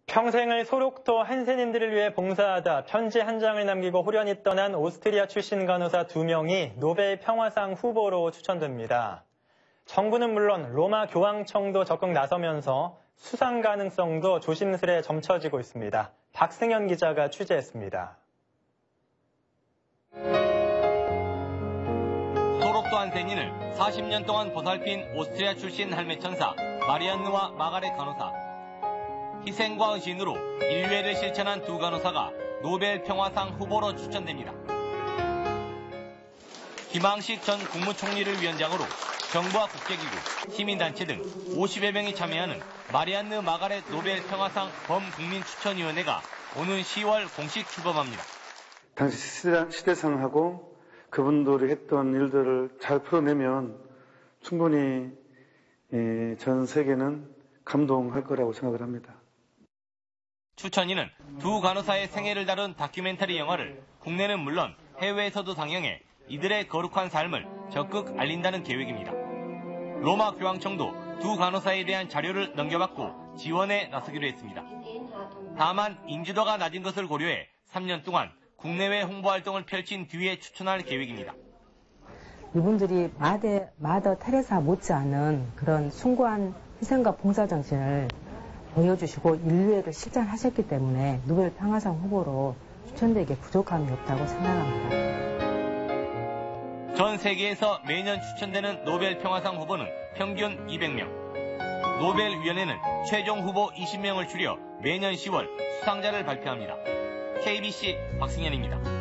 평생을 소록도 한세님들을 위해 봉사하다 편지 한 장을 남기고 후련히 떠난 오스트리아 출신 간호사 2명이 노벨 평화상 후보로 추천됩니다. 정부는 물론 로마 교황청도 적극 나서면서 수상 가능성도 조심스레 점쳐지고 있습니다. 박승현 기자가 취재했습니다. 소록도 한센인을 40년 동안 보살핀 오스트리아 출신 할매 천사 마리안느와 마가렛 간호사. 희생과 의신으로 인류애를 실천한 두 간호사가 노벨 평화상 후보로 추천됩니다. 김항식 전 국무총리를 위원장으로 정부와 국제기구, 시민단체 등 50여 명이 참여하는 마리안느 마가렛 노벨 평화상 범국민추천위원회가 오는 10월 공식 출범합니다. 당시 시대상하고 그분들이 했던 일들을 잘 풀어내면 충분히 전 세계는 감동할 거라고 생각을 합니다. 추천위는 두 간호사의 생애를 다룬 다큐멘터리 영화를 국내는 물론 해외에서도 상영해 이들의 거룩한 삶을 적극 알린다는 계획입니다. 로마 교황청도 두 간호사에 대한 자료를 넘겨받고 지원에 나서기로 했습니다. 다만 인지도가 낮은 것을 고려해 3년 동안 국내외 홍보 활동을 펼친 뒤에 추천할 계획입니다. 이분들이 마더 테레사 못지않은 그런 숭고한 희생과 봉사 정신을 보여주시고 인류애를 실천하셨기 때문에 노벨 평화상 후보로 추천되기에 부족함이 없다고 생각합니다. 전 세계에서 매년 추천되는 노벨 평화상 후보는 평균 200명. 노벨위원회는 최종 후보 20명을 추려 매년 10월 수상자를 발표합니다. KBC 박승현입니다.